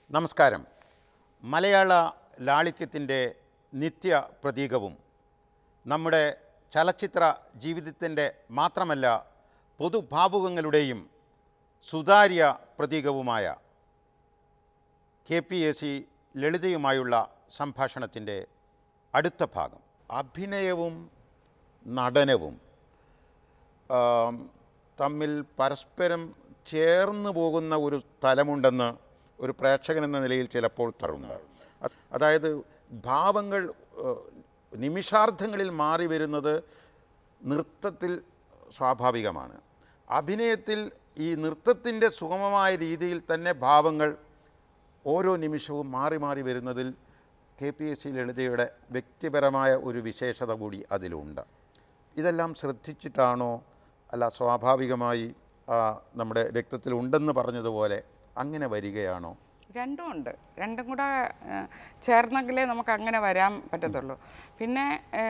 നമസ്കാരം. മലയാള ലാളിത്യത്തിൻ്റെ നിത്യ പ്രതീകവും നമ്മുടെ ചലച്ചിത്ര ജീവിതത്തിൻ്റെ മാത്രമല്ല പൊതുഭാവുകങ്ങളുടെയും സുതാര്യ പ്രതീകവുമായ KPAC ലളിതയുമായുള്ള സംഭാഷണത്തിൻ്റെ അടുത്ത ഭാഗം. അഭിനയവും നടനവും തമ്മിൽ പരസ്പരം ചേർന്ന് പോകുന്ന ഒരു തലമുണ്ടെന്ന് ഒരു പ്രേക്ഷകൻ എന്ന നിലയിൽ ചിലപ്പോൾ തരുന്നുണ്ട്. അതായത് ഭാവങ്ങൾ നിമിഷാർദ്ധങ്ങളിൽ മാറി വരുന്നത് നൃത്തത്തിൽ സ്വാഭാവികമാണ്. അഭിനയത്തിൽ ഈ നൃത്തത്തിൻ്റെ സുഗമമായ രീതിയിൽ തന്നെ ഭാവങ്ങൾ ഓരോ നിമിഷവും മാറി മാറി വരുന്നതിൽ KPAC ലളിതയുടെ വ്യക്തിപരമായ ഒരു വിശേഷത കൂടി അതിലുണ്ട്. ഇതെല്ലാം ശ്രദ്ധിച്ചിട്ടാണോ അല്ല സ്വാഭാവികമായി നമ്മുടെ രക്തത്തിലുണ്ടെന്ന് പറഞ്ഞതുപോലെ അങ്ങനെ വരികയാണോ? രണ്ടും ഉണ്ട്. രണ്ടും കൂടെ ചേർന്നെങ്കിലേ നമുക്ക് അങ്ങനെ വരാൻ പറ്റത്തുള്ളൂ. പിന്നെ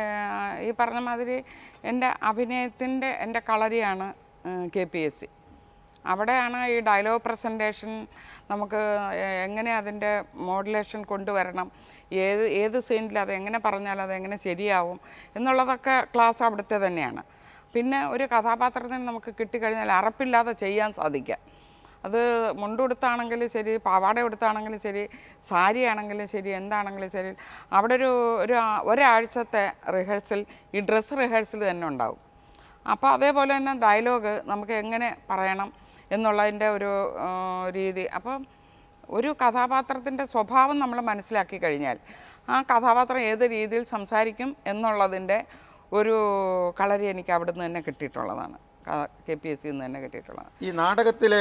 ഈ പറഞ്ഞ മാതിരി എൻ്റെ അഭിനയത്തിൻ്റെ എൻ്റെ കളരിയാണ് KPAC. അവിടെയാണ് ഈ ഡയലോഗ് പ്രസൻറ്റേഷൻ നമുക്ക് എങ്ങനെ അതിൻ്റെ മോഡുലേഷൻ കൊണ്ടുവരണം, ഏത് സീനിൽ അത് എങ്ങനെ പറഞ്ഞാൽ അതെങ്ങനെ ശരിയാവും എന്നുള്ളതൊക്കെ ക്ലാസ് അവിടുത്തെ തന്നെയാണ്. പിന്നെ ഒരു കഥാപാത്രത്തിന് നമുക്ക് കിട്ടിക്കഴിഞ്ഞാൽ അറപ്പില്ലാതെ ചെയ്യാൻ സാധിക്കുക. അത് മുണ്ടുടുത്താണെങ്കിലും ശരി, പാവാട എടുത്താണെങ്കിലും ശരി, സാരി ആണെങ്കിലും ശരി, എന്താണെങ്കിലും ശരി, അവിടെ ഒരാഴ്ചത്തെ റിഹേഴ്സൽ ഈ ഡ്രസ്സ് റിഹേഴ്സൽ തന്നെ ഉണ്ടാവും. അപ്പോൾ അതേപോലെ തന്നെ ഡയലോഗ് നമുക്ക് എങ്ങനെ പറയണം എന്നുള്ളതിൻ്റെ ഒരു രീതി. അപ്പം ഒരു കഥാപാത്രത്തിൻ്റെ സ്വഭാവം നമ്മൾ മനസ്സിലാക്കി കഴിഞ്ഞാൽ ആ കഥാപാത്രം ഏത് രീതിയിൽ സംസാരിക്കും എന്നുള്ളതിൻ്റെ ഒരു കളരി എനിക്ക് അവിടെ നിന്ന് തന്നെ കിട്ടിയിട്ടുള്ളതാണ്, KPAC നിന്ന് തന്നെ കിട്ടിയിട്ടുള്ളതാണ്. ഈ നാടകത്തിലെ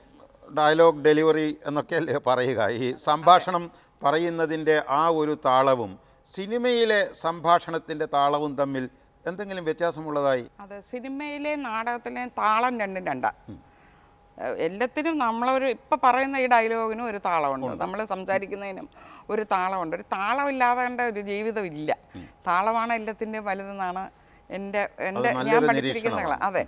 ഡയലോഗ് ഡെലിവറി എന്നൊക്കെയല്ലേ പറയുക, ഈ സംഭാഷണം പറയുന്നതിൻ്റെ ആ ഒരു താളവും സിനിമയിലെ സംഭാഷണത്തിൻ്റെ താളവും തമ്മിൽ എന്തെങ്കിലും വ്യത്യാസമുള്ളതായി? അതെ, സിനിമയിലെ നാടകത്തിലെ താളം രണ്ടും രണ്ടാണ്. എല്ലാത്തിനും നമ്മളൊരു ഇപ്പം പറയുന്ന ഈ ഡയലോഗിനും ഒരു താളമുണ്ട്, നമ്മൾ സംസാരിക്കുന്നതിനും ഒരു താളമുണ്ട്. ഒരു താളമില്ലാതെ ഒരു ജീവിതമില്ല. താളമാണ് എല്ലാത്തിൻ്റെയും വലുതെന്നാണ് ഞാൻ പഠിച്ചിരിക്കുന്ന. അതെ,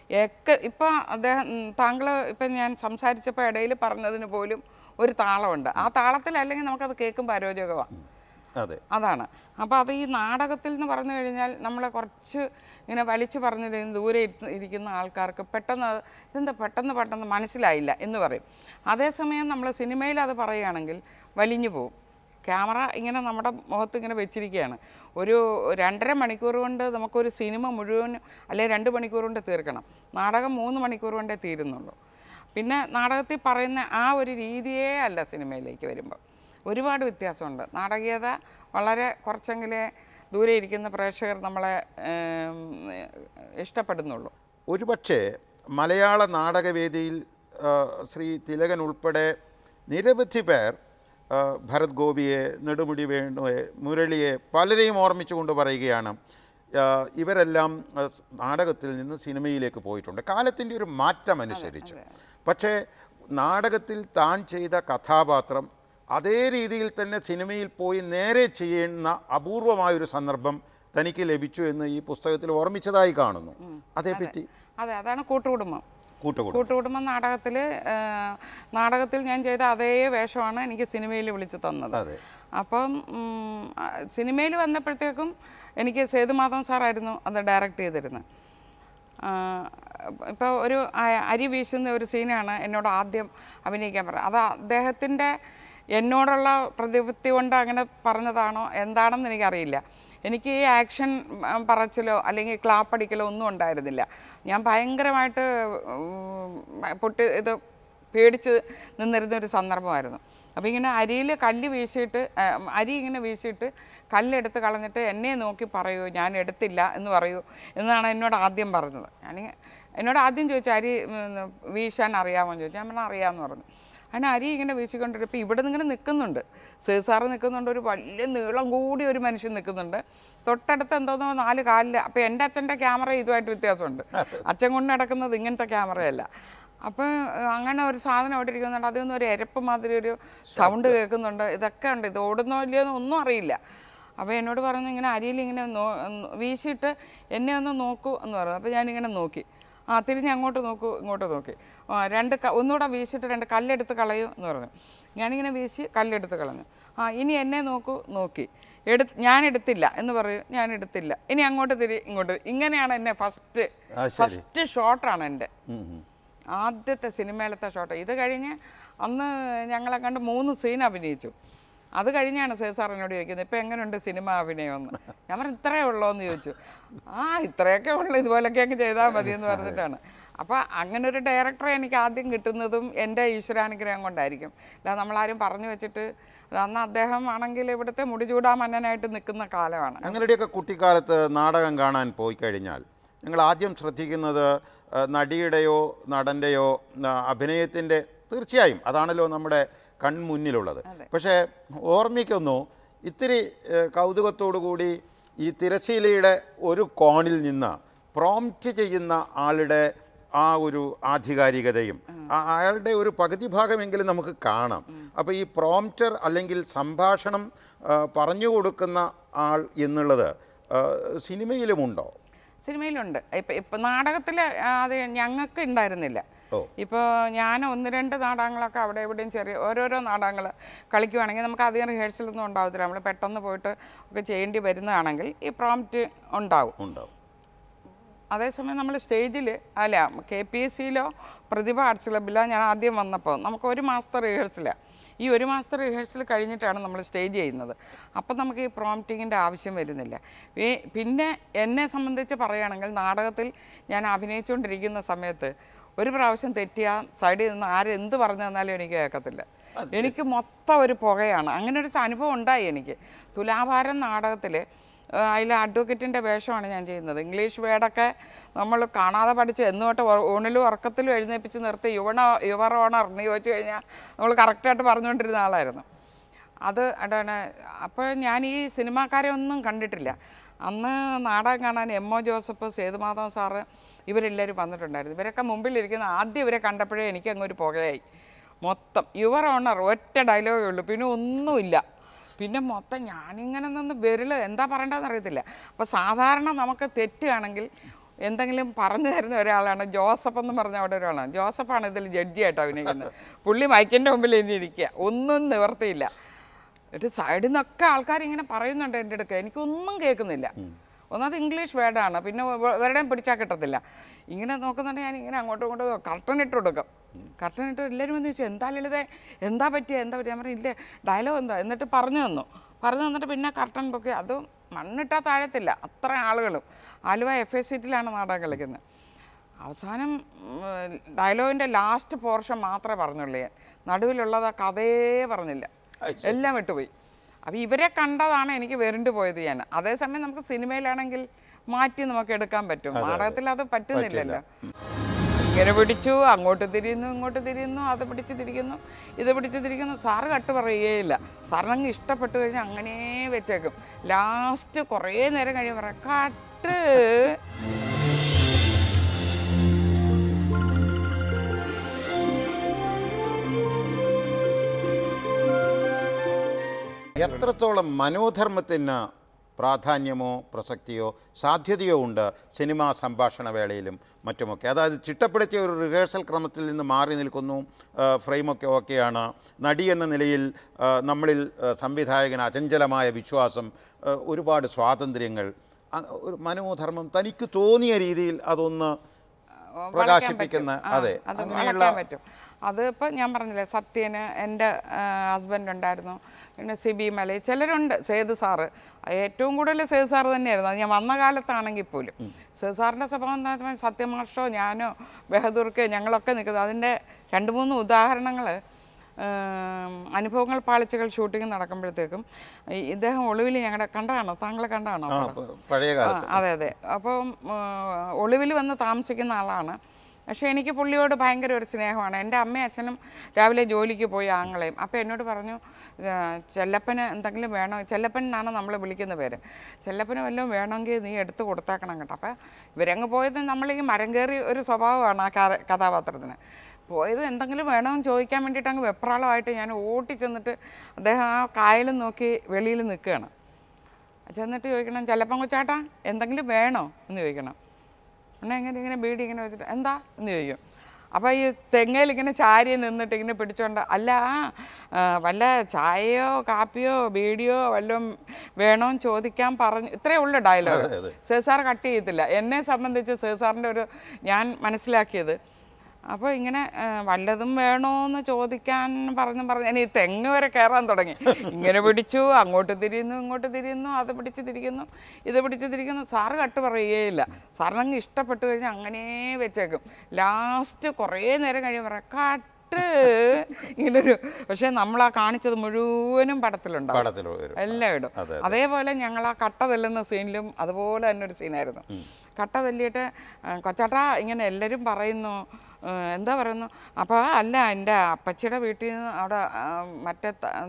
ഇപ്പം താങ്കൾ ഇപ്പം ഞാൻ സംസാരിച്ചപ്പോൾ ഇടയിൽ പറഞ്ഞതിന് പോലും ഒരു താളമുണ്ട്. ആ താളത്തിൽ അല്ലെങ്കിൽ നമുക്കത് കേൾക്കുമ്പോൾ അരോചകമാണ്. അതാണ്. അപ്പോൾ അത് ഈ നാടകത്തിൽ എന്ന് പറഞ്ഞു കഴിഞ്ഞാൽ നമ്മളെ കുറച്ച് ഇങ്ങനെ വലിച്ചു പറഞ്ഞു ദൂരെ ഇരിക്കുന്ന ആൾക്കാർക്ക് ഇതെന്താ പെട്ടെന്ന് മനസ്സിലായില്ല എന്ന് പറയും. അതേസമയം നമ്മൾ സിനിമയിൽ അത് പറയുകയാണെങ്കിൽ വലിഞ്ഞു പോവും. ക്യാമറ ഇങ്ങനെ നമ്മുടെ മുഖത്ത് ഇങ്ങനെ വെച്ചിരിക്കുകയാണ്. ഒരു 2.5 മണിക്കൂർ കൊണ്ട് നമുക്കൊരു സിനിമ മുഴുവൻ അല്ലെങ്കിൽ 2 മണിക്കൂർ കൊണ്ട് തീർക്കണം. നാടകം 3 മണിക്കൂർ കൊണ്ടേ തീരുന്നുള്ളൂ. പിന്നെ നാടകത്തിൽ പറയുന്ന ആ ഒരു രീതിയേ അല്ല സിനിമയിലേക്ക് വരുമ്പോൾ. ഒരുപാട് വ്യത്യാസമുണ്ട്. നാടകീയത വളരെ കുറച്ചെങ്കിലേ ദൂരെ ഇരിക്കുന്ന പ്രേക്ഷകർ നമ്മളെ ഇഷ്ടപ്പെടുന്നുള്ളൂ. ഒരുപക്ഷെ മലയാള നാടകവേദിയിൽ ശ്രീ തിലകൻ ഉൾപ്പെടെ നിരവധി പേർ ഭരത് ഗോപിയെ, നെടുമുടി വേണുവെ, മുരളിയെ പലരെയും ഓർമ്മിച്ചുകൊണ്ട് പറയുകയാണ് ഇവരെല്ലാം നാടകത്തിൽ നിന്ന് സിനിമയിലേക്ക് പോയിട്ടുണ്ട് കാലത്തിൻ്റെ ഒരു മാറ്റം അനുസരിച്ച്. പക്ഷേ നാടകത്തിൽ താൻ ചെയ്ത കഥാപാത്രം അതേ രീതിയിൽ തന്നെ സിനിമയിൽ പോയി നേരെ ചെയ്യുന്ന അപൂർവമായൊരു സന്ദർഭം തനിക്ക് ലഭിച്ചു എന്ന് ഈ പുസ്തകത്തിൽ ഓർമ്മിച്ചതായി കാണുന്നു. അതേപ്പറ്റി? അതെ, അതാണ് കൂട്ടുകുടുംബം. നാടകത്തിൽ ഞാൻ ചെയ്ത അതേ വേഷമാണ് എനിക്ക് സിനിമയിൽ വിളിച്ച് തന്നത്. അപ്പം സിനിമയിൽ വന്നപ്പോഴത്തേക്കും എനിക്ക് സേതുമാധവൻ സാറായിരുന്നു അത് ഡയറക്റ്റ് ചെയ്തിരുന്നത്. ഇപ്പോൾ ഒരു അരി വീശുന്ന ഒരു സീനാണ് എന്നോട് ആദ്യം അഭിനയിക്കാൻ പറഞ്ഞത്. അത് അദ്ദേഹത്തിൻ്റെ എന്നോടുള്ള പ്രതിപത്തി കൊണ്ട് അങ്ങനെ പറഞ്ഞതാണോ എന്താണെന്ന് എനിക്കറിയില്ല. എനിക്ക് ഈ ആക്ഷൻ പറച്ചിലോ അല്ലെങ്കിൽ ക്ലാപ്പടിക്കലോ ഒന്നും ഉണ്ടായിരുന്നില്ല. ഞാൻ ഭയങ്കരമായിട്ട് പേടിച്ച് നിന്നിരുന്നൊരു സന്ദർഭമായിരുന്നു. അപ്പോൾ ഇങ്ങനെ അരിയിൽ കല്ല് വീശിയിട്ട് അരി ഇങ്ങനെ വീശിയിട്ട് കല്ലെടുത്ത് കളഞ്ഞിട്ട് എന്നെ നോക്കി പറയൂ, ഞാൻ എടുത്തില്ല എന്ന് പറയൂ എന്നാണ് എന്നോട് ആദ്യം പറഞ്ഞത്. എന്നോട് ആദ്യം ചോദിച്ചു അരി വീശാൻ അറിയാമോ എന്ന് ചോദിച്ചു. ഞാൻ പറഞ്ഞാൽ അറിയാമെന്ന് പറഞ്ഞു. അങ്ങനെ അരി ഇങ്ങനെ വീശിക്കൊണ്ടിരുന്നു. ഇപ്പോൾ ഇവിടെ നിന്ന് നിൽക്കുന്നുണ്ട്, സാറ് നിൽക്കുന്നുണ്ട്, ഒരു വലിയ നീളം കൂടി ഒരു മനുഷ്യൻ നിൽക്കുന്നുണ്ട്. തൊട്ടടുത്ത് എന്തോന്നോ 4 കാലിൽ. അപ്പോൾ എൻ്റെ അച്ഛൻ്റെ ക്യാമറ ഇതുമായിട്ട് വ്യത്യാസമുണ്ട്. അച്ഛൻ കൊണ്ട് നടക്കുന്നത് ഇങ്ങനത്തെ ക്യാമറയല്ല. അപ്പോൾ അങ്ങനെ ഒരു സാധനം അവിടെ ഇരിക്കുന്നുണ്ട്. അതൊന്നും ഒരു എരപ്പ് മാതിരി ഒരു സൗണ്ട് കേൾക്കുന്നുണ്ട്. ഇതൊക്കെ ഉണ്ട്. ഇത് ഓടുന്നോ ഇല്ലയോ ഒന്നും അറിയില്ല. അപ്പോൾ എന്നോട് പറഞ്ഞു ഇങ്ങനെ അരിയിൽ ഇങ്ങനെ വീശിയിട്ട് എന്നെ ഒന്ന് നോക്കൂ എന്ന് പറഞ്ഞു. അപ്പോൾ ഞാനിങ്ങനെ നോക്കി. തിരിഞ്ഞ് അങ്ങോട്ട് നോക്കൂ ഇങ്ങോട്ട് നോക്കി, ഒന്നുകൂടെ വീശിയിട്ട് 2 കല്ലെടുത്ത് കളയൂ എന്ന് പറഞ്ഞു. ഞാനിങ്ങനെ വീശി കല്ലെടുത്ത് കളഞ്ഞു. ഇനി എന്നെ നോക്കൂ, നോക്കി ഞാൻ എടുത്തില്ല എന്ന് പറയൂ, ഞാൻ എടുത്തില്ല, ഇനി അങ്ങോട്ട് ഇങ്ങോട്ട്. ഇങ്ങനെയാണ് എന്നെ ഫസ്റ്റ് ഷോട്ടാണ് എൻ്റെ ആദ്യത്തെ സിനിമയിലത്തെ ഷോട്ട്. ഇത് കഴിഞ്ഞ് അന്ന് ഞങ്ങളെ കണ്ട് 3 സീൻ അഭിനയിച്ചു. അത് കഴിഞ്ഞാണ് സാർ എന്നോട് ചോദിക്കുന്നത് ഇപ്പം എങ്ങനെയുണ്ട് സിനിമ അഭിനയമെന്ന്. ഞാൻ പറഞ്ഞു ഇത്രയേ ഉള്ളൂ എന്ന് ചോദിച്ചു. ഇത്രയൊക്കെ ഉള്ളൂ, ഇതുപോലൊക്കെ അങ്ങ് ചെയ്താൽ മതി എന്ന് പറഞ്ഞിട്ടാണ്. അപ്പോൾ അങ്ങനെ ഒരു ഡയറക്ടറെ എനിക്ക് ആദ്യം കിട്ടുന്നതും എൻ്റെ ഈശ്വരാനുഗ്രഹം കൊണ്ടായിരിക്കും. അല്ലാതെ നമ്മളാരും പറഞ്ഞു വെച്ചിട്ട്. അന്ന് അദ്ദേഹം ആണെങ്കിൽ ഇവിടുത്തെ മുടിചൂടാ മന്നനായിട്ട് നിൽക്കുന്ന കാലമാണ്. അങ്ങനെയൊക്കെ കുട്ടിക്കാലത്ത് നാടകം കാണാൻ പോയി കഴിഞ്ഞാൽ നിങ്ങൾ ആദ്യം ശ്രദ്ധിക്കുന്നത് നടിയുടെയോ നടൻ്റെയോ അഭിനയത്തിൻ്റെ, തീർച്ചയായും അതാണല്ലോ നമ്മുടെ കൺമുന്നിലുള്ളത്. പക്ഷേ ഓർമ്മിക്കുന്നു ഇത്തിരി കൗതുകത്തോടു കൂടി ഈ തിരശ്ശീലയുടെ ഒരു കോണിൽ നിന്ന് പ്രോംപ്റ്റ് ചെയ്യുന്ന ആളുടെ ആ ഒരു ആധികാരികതയും അയാളുടെ ഒരു പകുതി ഭാഗമെങ്കിലും നമുക്ക് കാണാം. അപ്പോൾ ഈ പ്രോംപ്റ്റർ അല്ലെങ്കിൽ സംഭാഷണം പറഞ്ഞു കൊടുക്കുന്ന ആൾ എന്നുള്ളത് സിനിമയിലുമുണ്ടോ? സിനിമയിലുണ്ട്. ഇപ്പം നാടകത്തിൽ അത് ഞങ്ങൾക്ക് ഉണ്ടായിരുന്നില്ല. ഇപ്പോൾ ഞാൻ 1-2 നാടകങ്ങളൊക്കെ അവിടെ എവിടെയും ഓരോരോ നാടകങ്ങൾ കളിക്കുവാണെങ്കിൽ നമുക്ക് അധികം റിഹേഴ്സലൊന്നും ഉണ്ടാവത്തില്ല. നമ്മൾ പെട്ടെന്ന് പോയിട്ട് ഒക്കെ ചെയ്യേണ്ടി വരുന്നതാണെങ്കിൽ ഈ പ്രോംപ്റ്റ് ഉണ്ടാവും. അതേസമയം നമ്മൾ സ്റ്റേജിൽ KPSCയിലോ പ്രതിഭ ആർട്സ് ക്ലബ്ബിലോ ഞാൻ ആദ്യം വന്നപ്പോൾ നമുക്ക് 1 മാസത്തെ റിഹേഴ്സലാണ്. ഈ 1 മാസത്തെ റിഹേഴ്സൽ കഴിഞ്ഞിട്ടാണ് നമ്മൾ സ്റ്റേജ് ചെയ്യുന്നത്. അപ്പം നമുക്ക് ഈ പ്രോംപ്റ്റിങ്ങിൻ്റെ ആവശ്യം വരുന്നില്ല. പിന്നെ എന്നെ സംബന്ധിച്ച് പറയുകയാണെങ്കിൽ നാടകത്തിൽ ഞാൻ അഭിനയിച്ചുകൊണ്ടിരിക്കുന്ന സമയത്ത് ഒരു പ്രാവശ്യം തെറ്റിയാൽ സൈഡിൽ നിന്ന് ആരെന്ത് പറഞ്ഞു തന്നാലും എനിക്ക് കേൾക്കത്തില്ല. എനിക്ക് മൊത്തം ഒരു പുകയാണ്. അങ്ങനെ ഒരു അനുഭവം ഉണ്ടായി എനിക്ക്. തുലാഭാരം നാടകത്തിൽ അതിൽ അഡ്വക്കേറ്റിൻ്റെ വേഷമാണ് ഞാൻ ചെയ്യുന്നത്. ഇംഗ്ലീഷ് വേർഡൊക്കെ നമ്മൾ കാണാതെ പഠിച്ച് എന്നോട്ട് ഊണിലും ഉറക്കത്തിലും എഴുന്നേപ്പിച്ച് നിർത്തി യുവർ ഓണർ എന്ന് ചോദിച്ചു കഴിഞ്ഞാൽ നമ്മൾ കറക്റ്റായിട്ട് പറഞ്ഞുകൊണ്ടിരുന്ന ആളായിരുന്നു. അതാണ്. അപ്പോൾ ഞാൻ ഈ സിനിമാക്കാരെ ഒന്നും കണ്ടിട്ടില്ല. അന്ന് നാടകം കാണാൻ M.O. ജോസഫ്, സേതുമാധവൻ സാറ് ഇവരെല്ലാവരും വന്നിട്ടുണ്ടായിരുന്നു. ഇവരൊക്കെ മുമ്പിലിരിക്കുന്ന ആദ്യം ഇവരെ കണ്ടപ്പോഴേ എനിക്ക് അങ്ങൊരു പുകയായി. മൊത്തം യുവർ ഓണർ ഒറ്റ ഡയലോഗേ ഉള്ളൂ, പിന്നെ ഒന്നുമില്ല. പിന്നെ മൊത്തം ഞാനിങ്ങനെ നിന്ന് എന്താ പറയേണ്ടതെന്ന് അറിയത്തില്ല. അപ്പോൾ സാധാരണ നമുക്ക് തെറ്റുകയാണെങ്കിൽ എന്തെങ്കിലും പറഞ്ഞു തരുന്ന ഒരാളാണ് ജോസഫ് എന്ന് പറഞ്ഞ അവിടെ ഒരാളാണ്. ജോസഫാണ് ഇതിൽ ജഡ്ജിയായിട്ട് അഭിനയിക്കുന്നത്. പുള്ളി മൈക്കിൻ്റെ മുമ്പിൽ ഇരിക്കുക, ഒന്നും നിവർത്തിയില്ല. ഒരു സൈഡിൽ നിന്നൊക്കെ ആൾക്കാർ ഇങ്ങനെ പറയുന്നുണ്ട് എൻ്റെ അടുക്ക്, എനിക്കൊന്നും കേൾക്കുന്നില്ല. ഒന്നാമത് ഇംഗ്ലീഷ് വേർഡാണ്, പിന്നെ വേറെയും പിടിച്ചാൽ കിട്ടത്തില്ല. ഇങ്ങനെ നോക്കുന്നുണ്ടെങ്കിൽ ഞാൻ ഇങ്ങനെ അങ്ങോട്ടും ഇങ്ങോട്ടും കർട്ടൻ ഇട്ട് കൊടുക്കും. കർട്ടൻ ഇട്ട് എല്ലാവരും വന്ന് ചോദിച്ചു എന്താ ലളിതേ, എന്താ പറ്റിയ ഞാൻ പറഞ്ഞു ഇല്ലേ ഡയലോഗ് എന്താ, എന്നിട്ട് പറഞ്ഞു തന്നിട്ട് പിന്നെ കർട്ടൻ പൊക്കി. അത് മണ്ണിട്ടാൽ താഴത്തില്ല അത്ര ആളുകളും. ആലുവ FA സീറ്റിലാണ് നാടകം കളിക്കുന്നത്. അവസാനം ഡയലോഗിൻ്റെ ലാസ്റ്റ് പോർഷൻ മാത്രമേ പറഞ്ഞുള്ളൂ. ഞാൻ നടുവിലുള്ളത് കഥയെ പറഞ്ഞില്ല, എല്ലാം വിട്ടുപോയി. അപ്പോൾ ഇവരെ കണ്ടതാണ് എനിക്ക് വെറുണ്ട് പോയത് ഞാൻ. അതേസമയം നമുക്ക് സിനിമയിലാണെങ്കിൽ മാറ്റി നമുക്ക് എടുക്കാൻ പറ്റും, നാടകത്തിൽ അത് പറ്റുന്നില്ലല്ലോ. ഇങ്ങനെ പിടിച്ചു, അങ്ങോട്ട് തിരിയുന്നു ഇങ്ങോട്ട് തിരിയുന്നു, അത് പിടിച്ച് തിരിക്കുന്നു ഇത് പിടിച്ച് തിരിക്കുന്നു. സാറ് കട്ട് പറയുകയില്ല. സാറിനങ്ങ് ഇഷ്ടപ്പെട്ട് കഴിഞ്ഞാൽ അങ്ങനെ വെച്ചേക്കും. ലാസ്റ്റ് കുറേ നേരം കഴിയുമ്പോൾ പറയാം കട്ട്. എത്രത്തോളം മനോധർമ്മത്തിന് പ്രാധാന്യമോ പ്രസക്തിയോ സാധ്യതയോ ഉണ്ട് സിനിമാ സംഭാഷണ വേളയിലും മറ്റുമൊക്കെ? അതായത് ചിട്ടപ്പെടുത്തിയ ഒരു റിഹേഴ്സൽ ക്രമത്തിൽ നിന്ന് മാറി നിൽക്കുന്നു, ഫ്രെയിമൊക്കെ ഓക്കെയാണ്. നടി എന്ന നിലയിൽ നമ്മളിൽ സംവിധായകന് അചഞ്ചലമായ വിശ്വാസം, ഒരുപാട് സ്വാതന്ത്ര്യങ്ങൾ, ഒരു മനോധർമ്മം തനിക്ക് തോന്നിയ രീതിയിൽ അതൊന്ന് പ്രകാശിപ്പിക്കുന്ന അങ്ങനെയുള്ള അതിപ്പോൾ ഞാൻ പറഞ്ഞില്ലേ, സത്യന് എൻ്റെ ഹസ്ബൻഡ് ഉണ്ടായിരുന്നു, പിന്നെ സിബി മലയിൽ ചിലരുണ്ട്. സേതു സാറ് ഏറ്റവും കൂടുതൽ സേതു സാറ് തന്നെയായിരുന്നു. അത് ഞാൻ വന്ന കാലത്താണെങ്കിൽ പോലും സേതു സാറിൻ്റെ സ്വഭാവം എന്താ പറഞ്ഞാൽ സത്യമാഷോ ഞാനോ ബഹദൂർക്കോ ഞങ്ങളൊക്കെ നിൽക്കുന്നത്. അതിൻ്റെ 2-3 ഉദാഹരണങ്ങൾ അനുഭവങ്ങൾ പാളിച്ചകൾ ഷൂട്ടിങ് നടക്കുമ്പോഴത്തേക്കും ഇദ്ദേഹം ഒളിവിൽ ഞങ്ങളുടെ കണ്ടതാണോ, താങ്കളെ കണ്ടതാണോ? അതെ അതെ. അപ്പം ഒളിവിൽ വന്ന് താമസിക്കുന്ന ആളാണ്. പക്ഷേ എനിക്ക് പുള്ളിയോട് ഭയങ്കര ഒരു സ്നേഹമാണ്. എൻ്റെ അമ്മയും അച്ഛനും രാവിലെ ജോലിക്ക് പോയി ആങ്ങളെയും. അപ്പോൾ എന്നോട് പറഞ്ഞു ചെല്ലപ്പന് എന്തെങ്കിലും വേണോ, ചെല്ലപ്പൻ എന്നാണ് നമ്മൾ വിളിക്കുന്ന പേര്, ചെല്ലപ്പന് വല്ലതും വേണമെങ്കിൽ നീ എടുത്ത് കൊടുത്തേക്കണം കേട്ടോ. അപ്പോൾ ഇവരങ്ങ് പോയത് നമ്മൾ ഈ മരം കയറി ഒരു സ്വഭാവമാണ് ആ കഥാപാത്രത്തിന്. പോയത് എന്തെങ്കിലും വേണമെന്ന് ചോദിക്കാൻ വേണ്ടിയിട്ട് അങ്ങ് വെപ്രാളമായിട്ട് ഞാൻ ഓട്ടി ചെന്നിട്ട് അദ്ദേഹം ആ കായലും നോക്കി വെളിയിൽ നിൽക്കുകയാണ്. ചെന്നിട്ട് ചോദിക്കണം ചെല്ലപ്പൻ കൊച്ചാട്ടാ എന്തെങ്കിലും വേണോ എന്ന് ചോദിക്കണം. അണ്ണാ ഇങ്ങനെ ബീഡി ഇങ്ങനെ വെച്ചിട്ട് എന്താ എന്ന് ചോദിക്കും. അപ്പോൾ ഈ തെങ്ങയിൽ ഇങ്ങനെ ചാരി നിന്നിട്ട് ഇങ്ങനെ പിടിച്ചോണ്ട് അല്ല വല്ല ചായയോ കാപ്പിയോ ബീഡിയോ വല്ലതും വേണോന്ന് ചോദിക്കാൻ പറഞ്ഞു. ഇത്രയേ ഉള്ളൂ ഡയലോഗ്. സേസാർ കട്ട് ചെയ്യത്തില്ല. എന്നെ സംബന്ധിച്ച് സേസാറിൻ്റെ ഒരു ഞാൻ മനസ്സിലാക്കിയത് അപ്പോൾ ഇങ്ങനെ വല്ലതും വേണോന്ന് ചോദിക്കാൻ പറഞ്ഞു ഞാൻ ഈ തെങ്ങ് വരെ കയറാൻ തുടങ്ങി. ഇങ്ങനെ പിടിച്ചു, അങ്ങോട്ട് തിരിയുന്നു ഇങ്ങോട്ട് തിരിയുന്നു, അത് പിടിച്ച് തിരിക്കുന്നു ഇത് പിടിച്ച് തിരിക്കുന്നു. സാറ് കട്ട് പറയുകയില്ല. സാറിനങ്ങ് ഇഷ്ടപ്പെട്ട് കഴിഞ്ഞാൽ അങ്ങനെ വെച്ചേക്കും. ലാസ്റ്റ് കുറേ നേരം കഴിയുമ്പോൾ പറയാം കട്ട് ഇങ്ങനൊരു. പക്ഷേ നമ്മൾ ആ കാണിച്ചത് മുഴുവനും പടത്തിലുണ്ടാവും, എല്ലാം ഇടും. അതേപോലെ ഞങ്ങൾ ആ കട്ട തെല്ലുന്ന സീനിലും അതുപോലെ തന്നെ ഒരു സീനായിരുന്നു. കട്ട തെല്ലിയിട്ട് കൊച്ചാട്ടാ ഇങ്ങനെ എല്ലാവരും പറയുന്നു എന്താ പറയുന്നു. അപ്പോൾ അല്ല എൻ്റെ അപ്പച്ചിയുടെ വീട്ടിൽ നിന്ന് അവിടെ മറ്റേ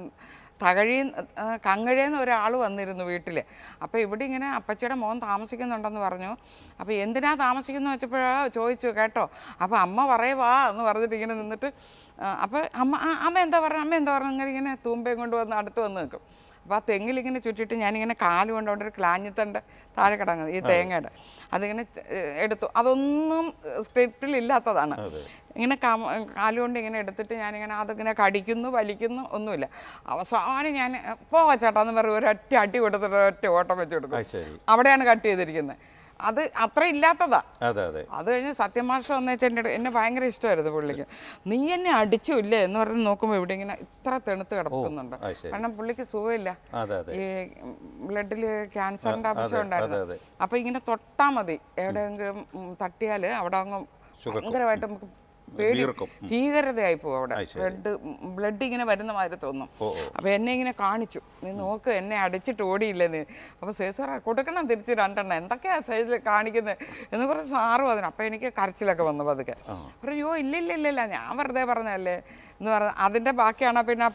കങ്ങഴേന്ന് ഒരാൾ വന്നിരുന്നു വീട്ടിൽ. അപ്പോൾ ഇവിടെ ഇങ്ങനെ അപ്പച്ചിയുടെ മോൻ താമസിക്കുന്നുണ്ടെന്ന് പറഞ്ഞു. അപ്പോൾ എന്തിനാ താമസിക്കുന്നു വെച്ചപ്പോഴാണ് ചോദിച്ചു കേട്ടോ. അപ്പോൾ അമ്മ പറയുവാ എന്ന് പറഞ്ഞിട്ട് ഇങ്ങനെ നിന്നിട്ട് അപ്പോൾ അമ്മ എന്താ പറഞ്ഞു ഇങ്ങനെ തൂമ്പയും കൊണ്ട് വന്ന് അടുത്ത് വന്ന് നിൽക്കും. അപ്പോൾ ആ തെങ്ങിലിങ്ങനെ ചുറ്റിയിട്ട് ഞാനിങ്ങനെ കാല് കൊണ്ടുകൊണ്ട് ഒരു ക്ലാഞ്ഞിത്തണ്ട് താഴെ കിടങ്ങുന്നത് ഈ തേങ്ങയുടെ അതിങ്ങനെ എടുത്തു. അതൊന്നും സ്ക്രിപ്റ്റിലില്ലാത്തതാണ്. ഇങ്ങനെ കാലുകൊണ്ട് ഇങ്ങനെ എടുത്തിട്ട് ഞാനിങ്ങനെ അതിങ്ങനെ കടിക്കുന്നു വലിക്കുന്നു ഒന്നുമില്ല. അവസാനം ഞാൻ പോകച്ചേട്ടാന്ന് പറയും ഒരൊറ്റ അടി കൊടുത്തിട്ട് ഒറ്റ ഓട്ടം വെച്ച് കൊടുക്കും. അവിടെയാണ് കട്ട് ചെയ്തിരിക്കുന്നത്. അത് അത്ര ഇല്ലാത്തതാ. അത് കഴിഞ്ഞ് സത്യമാഷ വന്നു വെച്ചാൽ എന്നെ ഭയങ്കര ഇഷ്ടമായിരുന്നു പുള്ളിക്ക്. നീ എന്നെ അടിച്ചു ഇല്ലേ എന്ന് പറഞ്ഞ് നോക്കുമ്പോൾ ഇവിടെ ഇങ്ങനെ ഇത്ര തെണുത്ത് കിടക്കുന്നുണ്ട്. കാരണം പുള്ളിക്ക് സുഖമില്ല, ഈ ബ്ലഡിൽ ക്യാൻസറിൻ്റെ അംശം ഉണ്ടായിരുന്നു. അപ്പോൾ ഇങ്ങനെ തൊട്ടാൽ മതി, എവിടെയെങ്കിലും തട്ടിയാൽ അവിടെ അങ്ങ് ഭയങ്കരമായിട്ട് നമുക്ക് പേടി ഭീകരതയായി പോകും. അവിടെ ബ്ലഡ് ഇങ്ങനെ വരുന്ന മാതിരി തോന്നും. അപ്പോൾ എന്നെ ഇങ്ങനെ കാണിച്ചു, നീ നോക്ക് എന്നെ അടിച്ചിട്ട് ഓടിയില്ലേ നീ. അപ്പോൾ സേസാർ കൊടുക്കണം തിരിച്ച് 2 എണ്ണം എന്തൊക്കെയാ സൈഡിൽ കാണിക്കുന്നത് എന്ന് പറഞ്ഞ് സാറും അതിന്. അപ്പോൾ എനിക്ക് കരച്ചിലൊക്കെ വന്നു പതുക്കെ. പറയോ ഇല്ല ഞാൻ വെറുതെ പറഞ്ഞതല്ലേ എന്ന് പറഞ്ഞ അതിൻ്റെ ബാക്കിയാണ്. പിന്നെ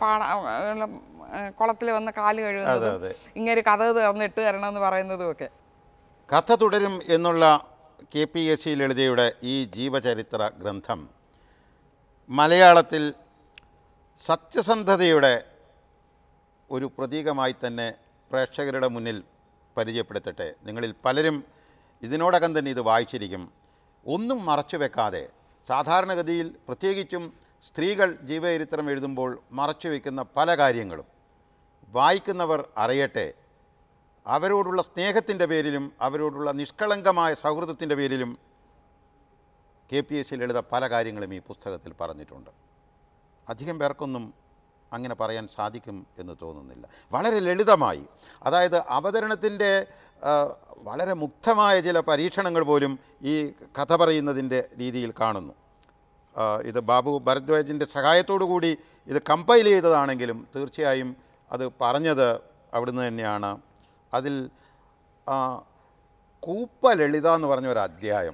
കുളത്തിൽ വന്ന് കാല് കഴുകുന്നതും ഇങ്ങനെ കഥ തുറന്ന് ഇട്ട് തരണമെന്ന് പറയുന്നതും ഒക്കെ. കഥ തുടരും എന്നുള്ള KPSC ലളിതയുടെ ഈ ജീവചരിത്ര ഗ്രന്ഥം മലയാളത്തിൽ സത്യസന്ധതയുടെ ഒരു പ്രതീകമായി തന്നെ പ്രേക്ഷകരുടെ മുന്നിൽ പരിചയപ്പെടുത്തട്ടെ. നിങ്ങളിൽ പലരും ഇതിനോടകം തന്നെ ഇത് വായിച്ചിരിക്കും. ഒന്നും മറച്ചു വെക്കാതെ, സാധാരണഗതിയിൽ പ്രത്യേകിച്ചും സ്ത്രീകൾ ജീവചരിത്രം എഴുതുമ്പോൾ മറച്ചു വയ്ക്കുന്ന പല കാര്യങ്ങളും വായിക്കുന്നവർ അറിയട്ടെ. അവരോടുള്ള സ്നേഹത്തിൻ്റെ പേരിലും അവരോടുള്ള നിഷ്കളങ്കമായ സൗഹൃദത്തിൻ്റെ പേരിലും KPSC ലളിത പല കാര്യങ്ങളും ഈ പുസ്തകത്തിൽ പറഞ്ഞിട്ടുണ്ട്. അധികം പേർക്കൊന്നും അങ്ങനെ പറയാൻ സാധിക്കും എന്ന് തോന്നുന്നില്ല. വളരെ ലളിതമായി, അതായത് അവതരണത്തിൻ്റെ വളരെ മുക്തമായ ചില പരീക്ഷണങ്ങൾ പോലും ഈ കഥ പറയുന്നതിൻ്റെ രീതിയിൽ കാണുന്നു. ഇത് ബാബു ഭരദ്വാജിൻ്റെ സഹായത്തോടു കൂടി ഇത് കമ്പൈൽ ചെയ്തതാണെങ്കിലും തീർച്ചയായും അത് പറഞ്ഞത് അവിടുന്ന് തന്നെയാണ്. അതിൽ കൂപ്പ ലളിത എന്ന് പറഞ്ഞ ഒരു അധ്യായം,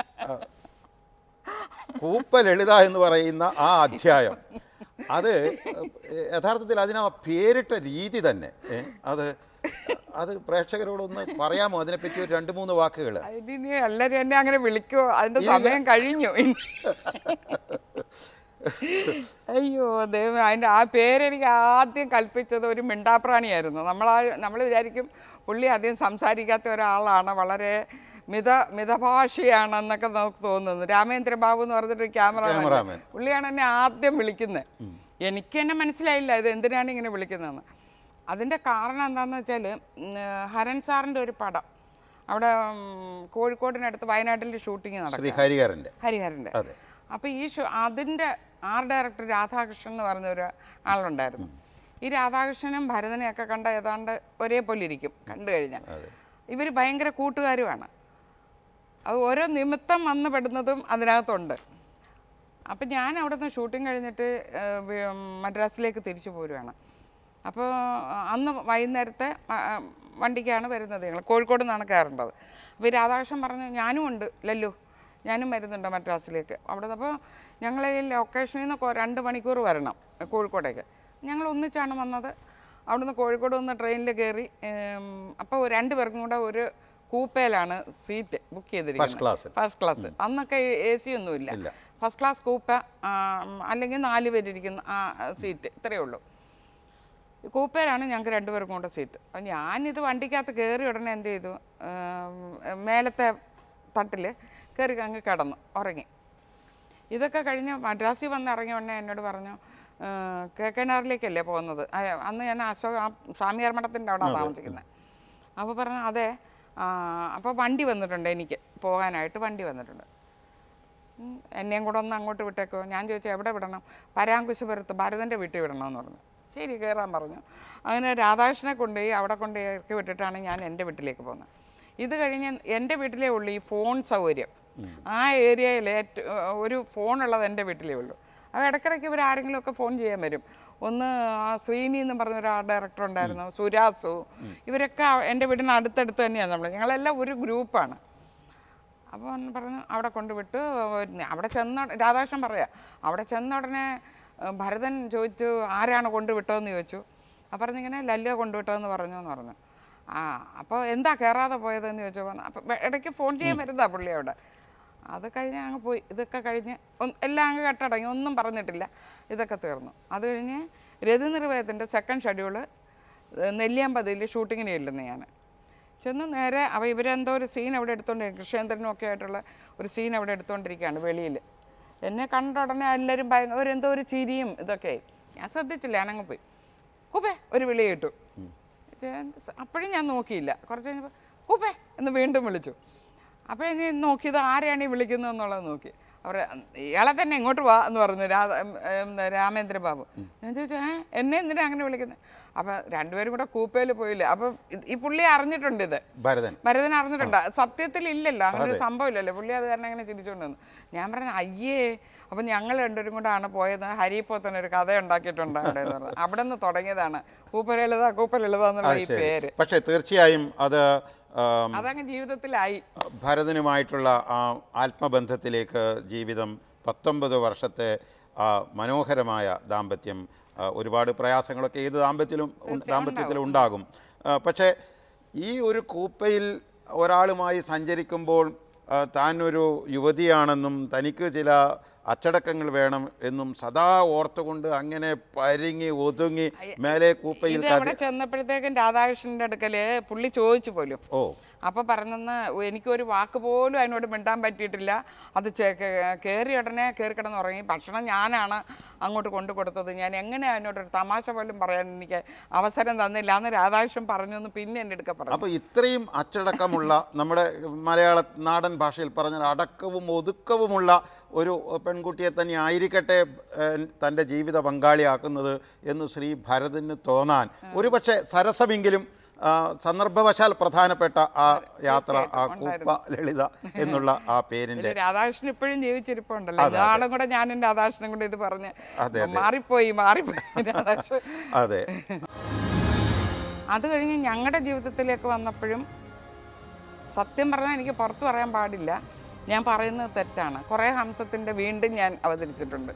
കൂപ്പ ലളിത എന്ന് പറയുന്ന ആ അധ്യായം, അത് യഥാർത്ഥത്തിൽ അതിന് പേരിട്ട രീതി തന്നെ അത് പ്രേക്ഷകരോടൊന്ന് പറയാമോ? അതിനെപ്പറ്റി ഒരു 2-3 വാക്കുകൾ. എല്ലാവരും എന്നെ അങ്ങനെ വിളിക്കുമോ? അതിൻ്റെ സമയം കഴിഞ്ഞു. അയ്യോ ദൈവം, അതിൻ്റെ ആ പേരെനിക്ക് ആദ്യം കൽപ്പിച്ചത് ഒരു മിണ്ടാപ്രാണിയായിരുന്നു. നമ്മൾ വിചാരിക്കും പുള്ളി അധികം സംസാരിക്കാത്ത ഒരാളാണ്, വളരെ മിതഭാഷയാണെന്നൊക്കെ നമുക്ക് തോന്നുന്നു. രാമേന്ദ്ര ബാബു എന്ന് പറഞ്ഞിട്ട് ക്യാമറമാൻ, പുള്ളിയാണ് എന്നെ ആദ്യം വിളിക്കുന്നത്. എനിക്ക് തന്നെ മനസ്സിലായില്ല ഇത് എന്തിനാണ് ഇങ്ങനെ വിളിക്കുന്നതെന്ന്. അതിൻ്റെ കാരണം എന്താണെന്ന് വെച്ചാൽ ഹരൻ സാറിൻ്റെ ഒരു പടം അവിടെ കോഴിക്കോടിനടുത്ത് വയനാട്ടിൽ ഷൂട്ടിങ് നടക്കും, ഹരിഹരൻ്റെ. അപ്പോൾ ഈ അതിൻ്റെ ആർട്ട് ഡയറക്ടർ രാധാകൃഷ്ണൻ എന്ന് പറഞ്ഞൊരു ആളുണ്ടായിരുന്നു. ഈ രാധാകൃഷ്ണനും ഭരതനെയൊക്കെ കണ്ട ഏതാണ്ട് ഒരേപോലെ ഇരിക്കും കണ്ടു കഴിഞ്ഞാൽ. ഇവർ ഭയങ്കര കൂട്ടുകാരുമാണ്. അത് ഓരോ നിമിത്തം വന്ന് പെടുന്നതും അതിനകത്തുണ്ട്. അപ്പം ഞാൻ അവിടെ നിന്ന് ഷൂട്ടിങ് കഴിഞ്ഞിട്ട് മദ്രാസിലേക്ക് തിരിച്ചു പോരുവാണ്. അപ്പോൾ അന്ന് വൈകുന്നേരത്തെ വണ്ടിക്കാണ് വരുന്നത്, ഞങ്ങൾ കോഴിക്കോട് നിന്നാണ് കയറേണ്ടത്. അപ്പോൾ ഈ രാധാകൃഷ്ണൻ പറഞ്ഞു ഞാനും ഉണ്ട് ലല്ലു, ഞാനും വരുന്നുണ്ട് മദ്രാസിലേക്ക്. അവിടെ അപ്പോൾ ഞങ്ങൾ ഈ ലൊക്കേഷനിൽ നിന്ന് 2 മണിക്കൂർ വരണം കോഴിക്കോടേക്ക്. ഞങ്ങൾ ഒന്നിച്ചാണ് വന്നത്. അവിടുന്ന് കോഴിക്കോട് നിന്ന് ട്രെയിനിൽ കയറി. അപ്പോൾ 2 പേർക്കും കൂടെ ഒരു കൂപ്പയിലാണ് സീറ്റ് ബുക്ക് ചെയ്തിരിക്കുന്നത്, ഫസ്റ്റ് ക്ലാസ്. അന്നൊക്കെ AC ഒന്നുമില്ല, ഫസ്റ്റ് ക്ലാസ് കൂപ്പ അല്ലെങ്കിൽ 4 പേരിരിക്കുന്ന സീറ്റ്, ഇത്രയേ ഉള്ളൂ. കൂപ്പയിലാണ് ഞങ്ങൾക്ക് 2 പേർക്കും കൂടെ സീറ്റ്. അപ്പം ഞാനിത് വണ്ടിക്കകത്ത് കയറി ഉടനെ എന്ത് ചെയ്തു, മേലത്തെ തട്ടിൽ കയറി അങ്ങ് കിടന്നു ഉറങ്ങി. ഇതൊക്കെ കഴിഞ്ഞ് മദ്രാസിൽ വന്ന് ഇറങ്ങിയ ഉടനെ എന്നോട് പറഞ്ഞു, KK-നഗറിലേക്കല്ലേ പോകുന്നത്? അന്ന് ഞാൻ അശോക സ്വാമിയാർ മഠത്തിൻ്റെ അവിടെ താമസിക്കുന്നത്. അപ്പോൾ പറഞ്ഞു അതെ. അപ്പോൾ വണ്ടി വന്നിട്ടുണ്ട്, എനിക്ക് പോകാനായിട്ട് വണ്ടി വന്നിട്ടുണ്ട്, എന്നെയും കൂടെ ഒന്ന് അങ്ങോട്ട് വിട്ടേക്കോ. ഞാൻ ചോദിച്ചു എവിടെ വിടണം? പരാങ്കുശപുരത്ത് ഭരതൻ്റെ വീട്ടിൽ വിടണമെന്ന് പറഞ്ഞു. ശരി കയറാൻ പറഞ്ഞു. അങ്ങനെ രാധാകൃഷ്ണനെ കൊണ്ടുപോയി അവിടെ കൊണ്ട് ഇറക്കി വിട്ടിട്ടാണ് ഞാൻ എൻ്റെ വീട്ടിലേക്ക് പോകുന്നത്. ഇത് കഴിഞ്ഞ് എൻ്റെ വീട്ടിലേ ഉള്ളൂ ഈ ഫോൺ സൗകര്യം. ആ ഏരിയയിൽ ഒരു ഫോണുള്ളത് എൻ്റെ വീട്ടിലേ ഉള്ളൂ. അത് ഇടയ്ക്കിടയ്ക്ക് ഇവർ ആരെങ്കിലുമൊക്കെ ഫോൺ ചെയ്യാൻ വരും. ഒന്ന് ശ്രീനി എന്ന് പറഞ്ഞൊരു ഡയറക്ടർ ഉണ്ടായിരുന്നു, സുരാസു, ഇവരൊക്കെ എൻ്റെ വീടിന് അടുത്തടുത്ത് തന്നെയാണ്. ഞങ്ങളെല്ലാം ഒരു ഗ്രൂപ്പാണ്. അപ്പോൾ പറഞ്ഞു അവിടെ കൊണ്ടുവിട്ട് അവിടെ രാധാകൃഷ്ണൻ പറയാം, അവിടെ ചെന്ന ഉടനെ ഭരതൻ ചോദിച്ചു ആരാണ് കൊണ്ടുവിട്ടതെന്ന് ചോദിച്ചു. അപ്പം പറഞ്ഞിങ്ങനെ ലല്ലുവ കൊണ്ടുവിട്ടതെന്ന് പറഞ്ഞു. അപ്പോൾ എന്താ കയറാതെ പോയതെന്ന് ചോദിച്ചപ്പോൾ അപ്പം ഇടയ്ക്ക് ഫോൺ ചെയ്യാൻ വരുന്നതാ പുള്ളി അവിടെ. അത് കഴിഞ്ഞ് അങ്ങ് പോയി. ഇതൊക്കെ കഴിഞ്ഞ് എല്ലാം അങ്ങ് കെട്ടടങ്ങി, ഒന്നും പറഞ്ഞിട്ടില്ല. ഇതൊക്കെ തീർന്നു. അത് കഴിഞ്ഞ് രതിനിർവേദത്തിൻ്റെ സെക്കൻഡ് ഷെഡ്യൂള് നെല്ലിയാമ്പതിയിൽ ഷൂട്ടിങ്ങിന് ചെല്ലുന്നു. ഞാൻ ചെന്ന് നേരെ അപ്പോൾ ഇവരെന്തോ ഒരു സീൻ അവിടെ എടുത്തുകൊണ്ടിരിക്കും, കൃഷ്ണേന്ദ്രനും ഒക്കെ ആയിട്ടുള്ള ഒരു സീൻ അവിടെ എടുത്തുകൊണ്ടിരിക്കുകയാണ് വെളിയിൽ. എന്നെ കണ്ട ഉടനെ എല്ലാവരും എന്തോ ഒരു ചിരിയും ഇതൊക്കെ. ഞാൻ ശ്രദ്ധിച്ചില്ല, ഞാനങ്ങ് പോയി. കൂപ്പേ ഒരു വിളി കേട്ടു. അപ്പോഴും ഞാൻ നോക്കിയില്ല. കുറച്ച് കഴിഞ്ഞപ്പോൾ കൂപ്പേ എന്ന് വീണ്ടും വിളിച്ചു. അപ്പോൾ ഇനി നോക്കിയത് ആരെയാണ് ഈ വിളിക്കുന്നതെന്നുള്ളത് നോക്കി. അവർ ഇയാളെ തന്നെ ഇങ്ങോട്ട് വാ എന്ന് പറഞ്ഞു, രാമേന്ദ്ര ബാബു. ഞാൻ ചോദിച്ചു എന്നെ എന്തിനാ അങ്ങനെ വിളിക്കുന്നത്? അപ്പം രണ്ടുപേരും കൂടെ കൂപ്പയിൽ പോയില്ലേ. അപ്പം ഈ പുള്ളി അറിഞ്ഞിട്ടുണ്ട്, ഇത് ഭരതൻ അറിഞ്ഞിട്ടുണ്ട്. സത്യത്തിൽ ഇല്ലല്ലോ, അങ്ങനെ ഒരു സംഭവം ഇല്ലല്ലോ. പുള്ളി അത് കാരണം അങ്ങനെ ചിരിച്ചുകൊണ്ട് വന്നു. ഞാൻ പറഞ്ഞു അയ്യേ. അപ്പം ഞങ്ങൾ രണ്ടുപേരും കൂടാണ് പോയത്. ഹരിപ്പോത്തൻ ഒരു കഥ ഉണ്ടാക്കിയിട്ടുണ്ട് അവിടെ എന്ന് പറഞ്ഞു. അവിടെ നിന്ന് തുടങ്ങിയതാണ് കൂപ്പലളിത എന്നുള്ള ഈ പേര്. പക്ഷേ തീർച്ചയായും അതങ്ങ് ജീവിതത്തിലായി. ഭരതനുമായിട്ടുള്ള ആ ആത്മബന്ധത്തിലേക്ക് ജീവിതം 19 വർഷത്തെ മനോഹരമായ ദാമ്പത്യം, ഒരുപാട് പ്രയാസങ്ങളൊക്കെ ഏത് ദാമ്പത്യത്തിലും ഉണ്ടാകും. പക്ഷേ ഈ ഒരു കൂപ്പയിൽ ഒരാളുമായി സഞ്ചരിക്കുമ്പോൾ താൻ ഒരു യുവതിയാണെന്നും തനിക്ക് ചില അച്ചടക്കങ്ങൾ വേണം എന്നും സദാ ഓർത്തുകൊണ്ട് അങ്ങനെ പരിങ്ങി ഒതുങ്ങി മേലെ കൂപ്പയിൽ ചെന്നപ്പോഴത്തേക്കും രാധാകൃഷ്ണന്റെ അടുക്കല് പുള്ളി ചോദിച്ചു പോലും. അപ്പോൾ പറഞ്ഞെന്ന് എനിക്കൊരു വാക്ക് പോലും അതിനോട് മിണ്ടാൻ പറ്റിയിട്ടില്ല. അത് കയറി ഉടനെ കയറി കിടന്ന് ഉറങ്ങി. ഭക്ഷണം ഞാനാണ് അങ്ങോട്ട് കൊണ്ടു കൊടുത്തത്. ഞാൻ എങ്ങനെ അതിനോടൊരു തമാശ പോലും പറയാൻ എനിക്ക് അവസരം തന്നില്ല എന്ന് രാധാകൃഷ്ണൻ പറഞ്ഞു എന്ന് പിന്നെ എൻ്റെ അടുക്ക പറഞ്ഞു. അപ്പോൾ ഇത്രയും അച്ചടക്കമുള്ള, നമ്മുടെ മലയാള നാടൻ ഭാഷയിൽ പറഞ്ഞാൽ അടക്കവും ഒതുക്കവുമുള്ള ഒരു പെൺകുട്ടിയെ തന്നെ ആയിരിക്കട്ടെ തൻ്റെ ജീവിത പങ്കാളിയാക്കുന്നത് എന്ന് ശ്രീ ഭരതന് തോന്നാൻ ഒരുപക്ഷെ സരസമെങ്കിലും സന്ദർഭവശാൽ പ്രധാനപ്പെട്ട ആ യാത്ര, ആ കൂപ്പ ലളിത എന്നുള്ള ആ പേരിൻ്റെ. രാധാകൃഷ്ണൻ ഇപ്പോഴും ജീവിച്ചിരിപ്പുണ്ടല്ലോ. നാളും കൂടെ ഞാനും രാധാകൃഷ്ണനും കൂടെ ഇത് പറഞ്ഞ് മാറിപ്പോയി രാധാകൃഷ്ണൻ. അതെ. അത് കഴിഞ്ഞ് ഞങ്ങളുടെ ജീവിതത്തിലേക്ക് വന്നപ്പോഴും സത്യം പറഞ്ഞാൽ എനിക്ക് പുറത്ത് പറയാൻ പാടില്ല, ഞാൻ പറയുന്നത് തെറ്റാണ്. കുറേ ഹംസത്തിൻ്റെ വീണ്ടും ഞാൻ അവതരിച്ചിട്ടുണ്ട്.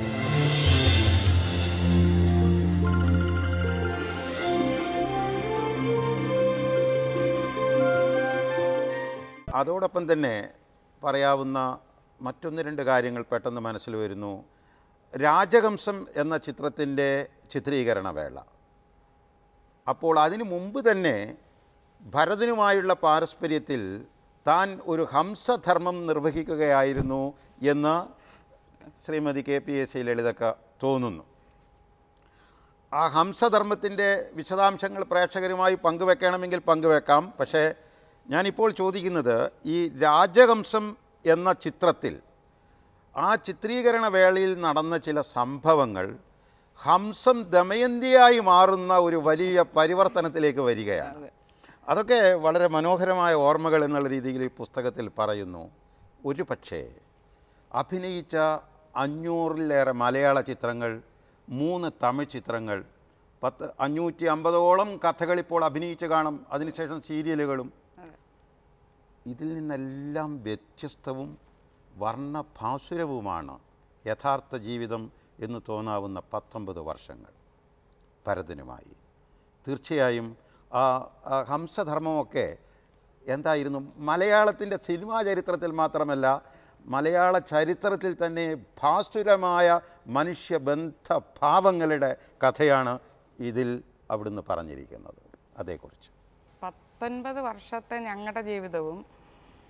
അതോടൊപ്പം തന്നെ പറയാവുന്ന മറ്റൊന്ന് രണ്ട് കാര്യങ്ങൾ പെട്ടെന്ന് മനസ്സിൽ വരുന്നു. രാജഹംസം എന്ന ചിത്രത്തിൻ്റെ ചിത്രീകരണ വേള. അപ്പോൾ അതിനു മുമ്പ് തന്നെ ഭരതനുമായുള്ള പാരസ്പര്യത്തിൽ താൻ ഒരു ഹംസധർമ്മം നിർവഹിക്കുകയായിരുന്നു എന്ന് ശ്രീമതി KPSC ലളിതക്ക് തോന്നുന്നു. ആ ഹംസധർമ്മത്തിൻ്റെ വിശദാംശങ്ങൾ പ്രേക്ഷകരുമായി പങ്കുവെക്കണമെങ്കിൽ പങ്കുവെക്കാം. പക്ഷേ ഞാനിപ്പോൾ ചോദിക്കുന്നത്, ഈ രാജഹംസം എന്ന ചിത്രത്തിൽ ആ ചിത്രീകരണ വേളയിൽ നടന്ന ചില സംഭവങ്ങൾ ഹംസം ദമയന്തിയായി മാറുന്ന ഒരു വലിയ പരിവർത്തനത്തിലേക്ക് വരികയാണ്. അതൊക്കെ വളരെ മനോഹരമായ ഓർമ്മകൾ എന്നുള്ള രീതിയിൽ ഈ പുസ്തകത്തിൽ പറയുന്നു. ഒരു പക്ഷേ അഭിനയിച്ച 500-ലേറെ മലയാള ചിത്രങ്ങൾ, 3 തമിഴ് ചിത്രങ്ങൾ, 550ഓളം കഥകൾ ഇപ്പോൾ അഭിനയിച്ച് കാണും. അതിനുശേഷം സീരിയലുകളും. ഇതിൽ നിന്നെല്ലാം വ്യത്യസ്തവും വർണ്ണഭാസുരവുമാണ് യഥാർത്ഥ ജീവിതം എന്ന് തോന്നാവുന്ന 19 വർഷങ്ങൾ ഭരതനുമായി. തീർച്ചയായും ആ ഹംസധർമ്മമൊക്കെ എന്തായിരുന്നു? മലയാളത്തിൻ്റെ സിനിമാ ചരിത്രത്തിൽ മാത്രമല്ല, മലയാള ചരിത്രത്തിൽ തന്നെ ഭാസുരമായ മനുഷ്യബന്ധഭാവങ്ങളുടെ കഥയാണ് ഇതിൽ അവിടുന്ന് പറഞ്ഞിരിക്കുന്നത്. അതേക്കുറിച്ച് 19 വർഷത്തെ ഞങ്ങളുടെ ജീവിതവും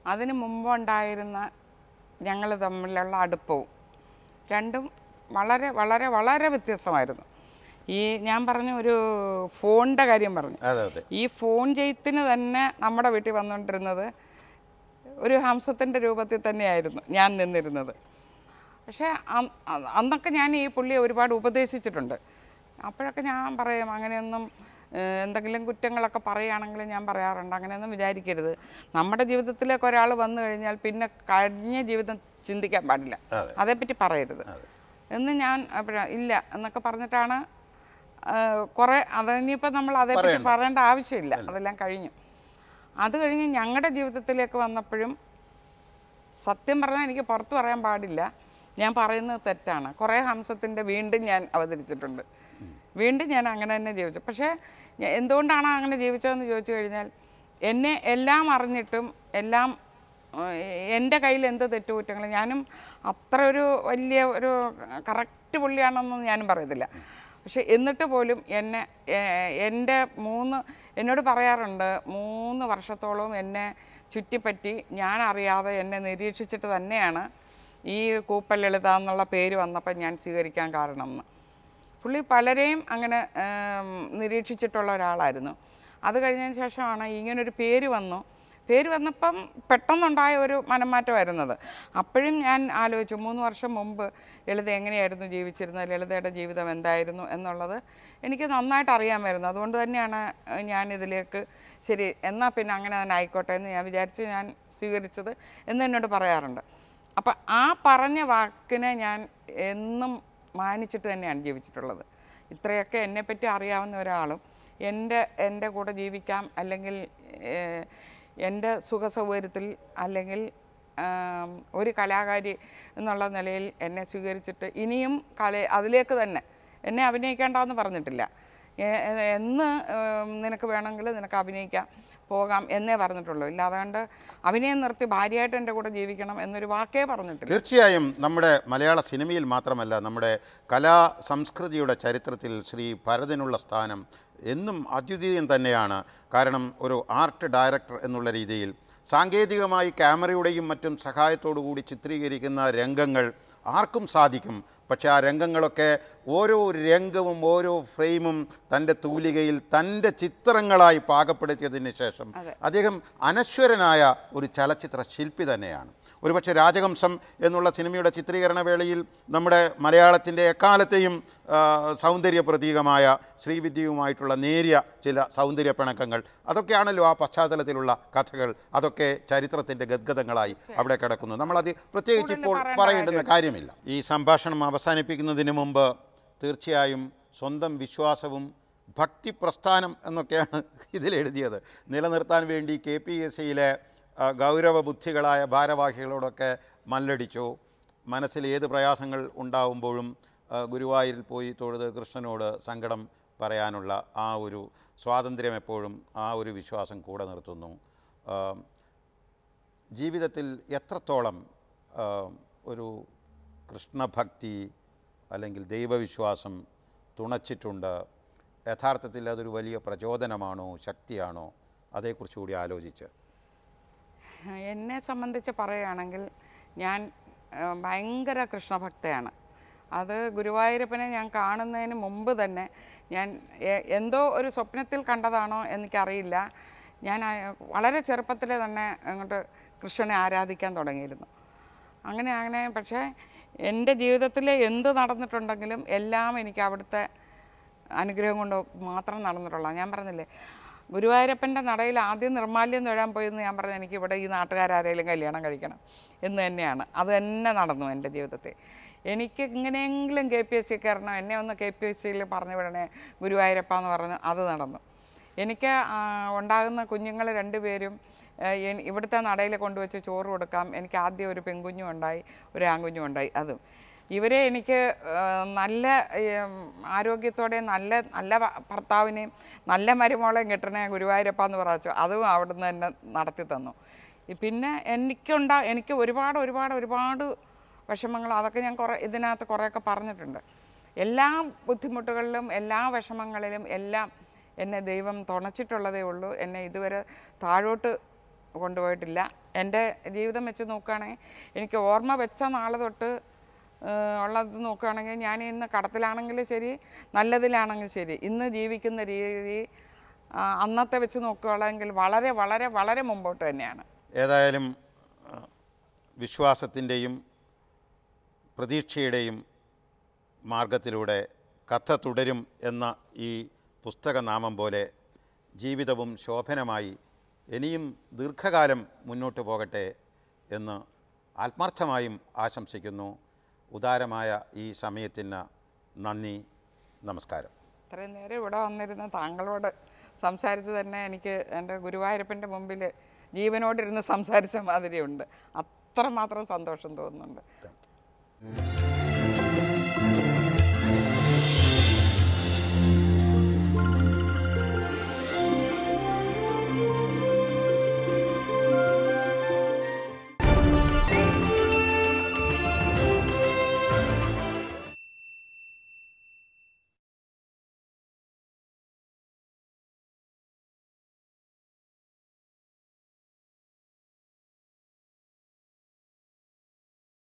അതിന് മുമ്പുണ്ടായിരുന്ന ഞങ്ങൾ തമ്മിലുള്ള അടുപ്പവും രണ്ടും വളരെ വളരെ വളരെ വ്യത്യസ്തമായിരുന്നു. ഈ ഞാൻ പറഞ്ഞ ഒരു ഫോണിൻ്റെ കാര്യം പറഞ്ഞു. ഈ ഫോൺ ചെയ്ത്തിന് തന്നെ നമ്മുടെ വീട്ടിൽ വന്നുകൊണ്ടിരുന്നത് ഒരു ഹംസത്തിൻ്റെ രൂപത്തിൽ തന്നെയായിരുന്നു ഞാൻ നിന്നിരുന്നത്. പക്ഷേ അന്നൊക്കെ ഞാൻ ഈ പുള്ളിയെ ഒരുപാട് ഉപദേശിച്ചിട്ടുണ്ട്. അപ്പോഴൊക്കെ ഞാൻ പറയും, അങ്ങനെയൊന്നും എന്തെങ്കിലും കുറ്റങ്ങളൊക്കെ പറയുകയാണെങ്കിൽ ഞാൻ പറയാറുണ്ട്, അങ്ങനെയൊന്നും വിചാരിക്കരുത്. നമ്മുടെ ജീവിതത്തിലേക്ക് ഒരാൾ വന്നു കഴിഞ്ഞാൽ പിന്നെ കഴിഞ്ഞ ജീവിതം ചിന്തിക്കാൻ പാടില്ല, അതേപ്പറ്റി പറയരുത് എന്ന് ഞാൻ ഇല്ല എന്നൊക്കെ പറഞ്ഞിട്ടാണ് കുറേ. അതിനിപ്പോൾ നമ്മൾ അതേപ്പറ്റി പറയേണ്ട ആവശ്യമില്ല, അതെല്ലാം കഴിഞ്ഞു. അത് കഴിഞ്ഞ് ഞങ്ങളുടെ ജീവിതത്തിലേക്ക് വന്നപ്പോഴും സത്യം പറഞ്ഞാൽ എനിക്ക് പുറത്ത് പറയാൻ പാടില്ല, ഞാൻ പറയുന്നത് തെറ്റാണ്. കുറേ ഹംസത്തിൻ്റെ വീണ്ടും ഞാൻ അവതരിച്ചിട്ടുണ്ട്, വീണ്ടും ഞാൻ അങ്ങനെ തന്നെ ജീവിച്ചു. പക്ഷേ എന്തുകൊണ്ടാണ് അങ്ങനെ ജീവിച്ചതെന്ന് ചോദിച്ചു കഴിഞ്ഞാൽ, എന്നെ എല്ലാം അറിഞ്ഞിട്ടും എല്ലാം എൻ്റെ കയ്യിൽ എന്ത് തെറ്റുകുറ്റങ്ങൾ, ഞാനും അത്ര ഒരു വലിയ ഒരു കറക്റ്റ് പുള്ളിയാണെന്നൊന്നും ഞാനും പറയത്തില്ല. പക്ഷെ എന്നിട്ട് പോലും എന്നോട് പറയാറുണ്ട്, 3 വർഷത്തോളം എന്നെ ചുറ്റിപ്പറ്റി ഞാൻ അറിയാതെ എന്നെ നിരീക്ഷിച്ചിട്ട് തന്നെയാണ് ഈ കൂപ്പൽ ലളിത എന്നുള്ള പേര് വന്നപ്പോൾ ഞാൻ സ്വീകരിക്കാൻ കാരണം എന്ന്. പുള്ളി പലരെയും അങ്ങനെ നിരീക്ഷിച്ചിട്ടുള്ള ഒരാളായിരുന്നു. അത് കഴിഞ്ഞതിന് ശേഷമാണ് ഇങ്ങനൊരു പേര് വന്നപ്പം പെട്ടെന്നുണ്ടായ ഒരു മനംമാറ്റമായിരുന്നത്. അപ്പോഴും ഞാൻ ആലോചിച്ചു, 3 വർഷം മുമ്പ് ലളിത എങ്ങനെയായിരുന്നു ജീവിച്ചിരുന്നത്, ലളിതയുടെ ജീവിതം എന്തായിരുന്നു എന്നുള്ളത് എനിക്ക് നന്നായിട്ട് അറിയാമായിരുന്നു. അതുകൊണ്ട് തന്നെയാണ് ഞാനിതിലേക്ക് ശരി എന്നാൽ പിന്നെ അങ്ങനെ തന്നെ ആയിക്കോട്ടെ എന്ന് ഞാൻ വിചാരിച്ച് ഞാൻ സ്വീകരിച്ചത് എന്ന് എന്നോട് പറയാറുണ്ട്. അപ്പം ആ പറഞ്ഞ വാക്കിനെ ഞാൻ എന്നും മാനിച്ചിട്ട് തന്നെയാണ് ജീവിച്ചിട്ടുള്ളത്. ഇത്രയൊക്കെ എന്നെപ്പറ്റി അറിയാവുന്ന ഒരാളും എൻ്റെ കൂടെ ജീവിക്കാം, അല്ലെങ്കിൽ എൻ്റെ സുഖസൗകര്യത്തിൽ, അല്ലെങ്കിൽ ഒരു കലാകാരി എന്നുള്ള നിലയിൽ എന്നെ സ്വീകരിച്ചിട്ട് ഇനിയും അതിലേക്ക് തന്നെ എന്നെ അഭിനയിക്കേണ്ടെന്ന് പറഞ്ഞിട്ടില്ല. എന്ന് നിനക്ക് വേണമെങ്കിൽ നിനക്ക് അഭിനയിക്കാം, പോകാം എന്നേ പറഞ്ഞിട്ടുള്ളൂ. ഇല്ലാതുകൊണ്ട് അഭിനയം നിർത്തി ഭാര്യയായിട്ട് എൻ്റെ കൂടെ ജീവിക്കണം എന്നൊരു വാക്കേ പറഞ്ഞിട്ടില്ല. തീർച്ചയായും നമ്മുടെ മലയാള സിനിമയിൽ മാത്രമല്ല, നമ്മുടെ കലാ സംസ്കൃതിയുടെ ചരിത്രത്തിൽ ശ്രീ ഭരതനുള്ള സ്ഥാനം എന്നും അദ്വിതീയം തന്നെയാണ്. കാരണം ഒരു ആർട്ട് ഡയറക്ടർ എന്നുള്ള രീതിയിൽ സാങ്കേതികമായി ക്യാമറയുടെയും മറ്റും സഹായത്തോടു കൂടി ചിത്രീകരിക്കുന്ന രംഗങ്ങൾ ആർക്കും സാധിക്കും. പക്ഷേ ആ രംഗങ്ങളൊക്കെ ഓരോ രംഗവും ഓരോ ഫ്രെയിമും തൻ്റെ തൂലികയിൽ തൻ്റെ ചിത്രങ്ങളായി പാകപ്പെടുത്തിയതിന് ശേഷം അദ്ദേഹം അനശ്വരനായ ഒരു ചലച്ചിത്ര ശില്പി തന്നെയാണ്. ഒരുപക്ഷെ രാജഹംസം എന്നുള്ള സിനിമയുടെ ചിത്രീകരണ വേളയിൽ നമ്മുടെ മലയാളത്തിൻ്റെ എക്കാലത്തെയും സൗന്ദര്യ പ്രതീകമായ ശ്രീവിദ്യയുമായിട്ടുള്ള നേരിയ ചില സൗന്ദര്യ പിണക്കങ്ങൾ, അതൊക്കെയാണല്ലോ ആ പശ്ചാത്തലത്തിലുള്ള കഥകൾ. അതൊക്കെ ചരിത്രത്തിൻ്റെ ഗദ്ഗതങ്ങളായി അവിടെ കിടക്കുന്നു. നമ്മളത് പ്രത്യേകിച്ച് ഇപ്പോൾ പറയേണ്ടുന്ന കാര്യമില്ല. ഈ സംഭാഷണം അവസാനിപ്പിക്കുന്നതിന് മുമ്പ് തീർച്ചയായും സ്വന്തം വിശ്വാസവും ഭക്തി പ്രസ്ഥാനം എന്നൊക്കെയാണ് ഇതിലെഴുതിയത് നിലനിർത്താൻ വേണ്ടി KPSCയിലെ ഗൗരവബുദ്ധികളായ ഭാരവാഹികളോടൊക്കെ മല്ലടിച്ചു. മനസ്സിൽ ഏത് പ്രയാസങ്ങൾ ഉണ്ടാവുമ്പോഴും ഗുരുവായൂരിൽ പോയി തൊഴുത് കൃഷ്ണനോട് സങ്കടം പറയാനുള്ള ആ ഒരു സ്വാതന്ത്ര്യം എപ്പോഴും ആ ഒരു വിശ്വാസം കൂടെ നിർത്തുന്നു. ജീവിതത്തിൽ എത്രത്തോളം ഒരു കൃഷ്ണഭക്തി അല്ലെങ്കിൽ ദൈവവിശ്വാസം തുണച്ചിട്ടുണ്ട്, യഥാർത്ഥത്തിൽ അതൊരു വലിയ പ്രചോദനമാണോ ശക്തിയാണോ, അതേക്കുറിച്ച് കൂടി ആലോചിച്ച്. എന്നെ സംബന്ധിച്ച് പറയുകയാണെങ്കിൽ ഞാൻ ഭയങ്കര കൃഷ്ണഭക്തയാണ്. അത് ഗുരുവായൂരപ്പനെ ഞാൻ കാണുന്നതിന് മുമ്പ് തന്നെ ഞാൻ എന്തോ ഒരു സ്വപ്നത്തിൽ കണ്ടതാണോ എനിക്കറിയില്ല, ഞാൻ വളരെ ചെറുപ്പത്തിൽ തന്നെ അങ്ങോട്ട് കൃഷ്ണനെ ആരാധിക്കാൻ തുടങ്ങിയിരുന്നു. അങ്ങനെ പക്ഷേ എൻ്റെ ജീവിതത്തിൽ എന്ത് നടന്നിട്ടുണ്ടെങ്കിലും എല്ലാം എനിക്ക് അവിടുത്തെ അനുഗ്രഹം കൊണ്ട് മാത്രം നടന്നിട്ടുള്ള. ഞാൻ പറഞ്ഞില്ലേ, ഗുരുവായൂരപ്പൻ്റെ നടയിൽ ആദ്യം നിർമ്മാല്യം തൊഴാൻ പോയെന്ന് ഞാൻ പറഞ്ഞു, എനിക്കിവിടെ ഈ നാട്ടുകാരാരെങ്കിലും കല്യാണം കഴിക്കണം എന്ന് തന്നെയാണ്. അത് തന്നെ നടന്നു എൻ്റെ ജീവിതത്തിൽ. എനിക്ക് എങ്ങനെയെങ്കിലും KPSC കയറണം, എന്നെ ഒന്ന് KPSCയിൽ പറഞ്ഞു വിടണേ ഗുരുവായൂരപ്പ എന്ന് പറഞ്ഞു, അത് നടന്നു. എനിക്ക് ഉണ്ടാകുന്ന കുഞ്ഞുങ്ങൾ 2 പേരും ഇവിടുത്തെ നടയിൽ കൊണ്ടുവച്ച് ചോറ് കൊടുക്കാം. എനിക്ക് ആദ്യം ഒരു പെൺകുഞ്ഞും ഉണ്ടായി, ഒരു ആൺകുഞ്ഞും ഉണ്ടായി. അതും ഇവരെ എനിക്ക് നല്ല ആരോഗ്യത്തോടെ നല്ല ഭർത്താവിനെയും നല്ല മരുമോളെയും കിട്ടണേ ഗുരുവായൂരപ്പ എന്ന് പറഞ്ഞു. അതും അവിടുന്ന് തന്നെ നടത്തി തന്നു. പിന്നെ എനിക്ക് ഒരുപാട് വിഷമങ്ങൾ, അതൊക്കെ ഞാൻ ഇതിനകത്ത് കുറേയൊക്കെ പറഞ്ഞിട്ടുണ്ട്. എല്ലാ ബുദ്ധിമുട്ടുകളിലും എല്ലാ വിഷമങ്ങളിലും എല്ലാം എന്നെ ദൈവം തുണച്ചിട്ടുള്ളതേ ഉള്ളൂ. എന്നെ ഇതുവരെ താഴോട്ട് കൊണ്ടുപോയിട്ടില്ല. എൻ്റെ ജീവിതം വെച്ച് നോക്കുകയാണെങ്കിൽ എനിക്ക് ഓർമ്മ വെച്ച നാൾ തൊട്ട് ഉള്ളത് നോക്കുകയാണെങ്കിൽ ഞാൻ ഇന്ന് കടത്തിലാണെങ്കിലും ശരി, നല്ലതിലാണെങ്കിലും ശരി, ഇന്ന് ജീവിക്കുന്ന രീതി അന്നത്തെ വെച്ച് നോക്കുകയാണെങ്കിൽ വളരെ വളരെ വളരെ മുമ്പോട്ട് തന്നെയാണ്. ഏതായാലും വിശ്വാസത്തിൻ്റെയും പ്രതീക്ഷയുടെയും മാർഗത്തിലൂടെ കഥ തുടരും എന്ന ഈ പുസ്തകനാമം പോലെ ജീവിതവും ശോഭനമായി ഇനിയും ദീർഘകാലം മുന്നോട്ട് പോകട്ടെ എന്ന് ആത്മാർത്ഥമായും ആശംസിക്കുന്നു. ഉദാരമായ ഈ സമയത്തിന് നന്ദി, നമസ്കാരം. ഇത്രയും നേരം ഇവിടെ വന്നിരുന്ന താങ്കളോട് സംസാരിച്ച് തന്നെ എനിക്ക് എൻ്റെ ഗുരുവായൂരപ്പൻ്റെ മുമ്പിൽ ജീവനോടിരുന്ന് സംസാരിച്ച മാതിരിയുണ്ട്. അത്രമാത്രം സന്തോഷം തോന്നുന്നുണ്ട്.